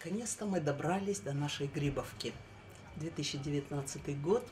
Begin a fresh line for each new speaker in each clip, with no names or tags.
Наконец-то мы добрались до нашей Грибовки. 2019 год.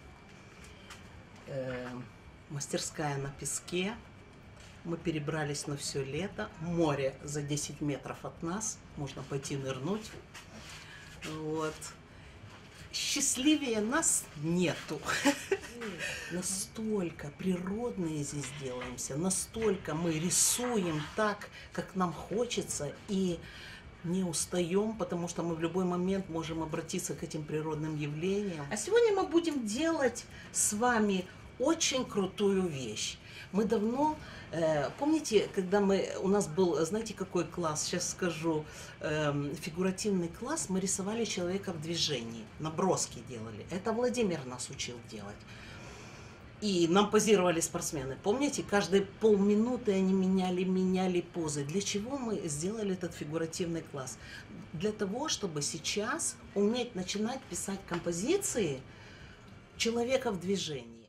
Мастерская на песке. Мы перебрались на все лето. Море за 10 метров от нас. Можно пойти нырнуть. Вот. Счастливее нас нету. Настолько природные здесь делаемся, настолько мы рисуем так, как нам хочется, и не устаем, потому что мы в любой момент можем обратиться к этим природным явлениям. А сегодня мы будем делать с вами очень крутую вещь. Мы давно, помните, когда у нас был, знаете, какой класс, сейчас скажу, фигуративный класс, мы рисовали человека в движении, наброски делали. Это Владимир нас учил делать. И нам позировали спортсмены. Помните, каждые полминуты они меняли позы. Для чего мы сделали этот фигуративный класс? Для того, чтобы сейчас уметь начинать писать композиции человека в движении.